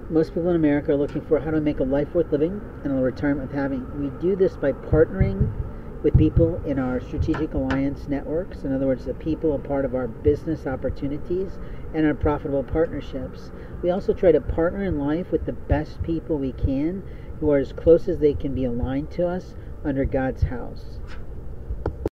Most people in America are looking for how to make a life worth living and a retirement worth having. We do this by partnering with people in our strategic alliance networks. In other words, the people are part of our business opportunities and our profitable partnerships. We also try to partner in life with the best people we can, who are as close as they can be aligned to us under God's house.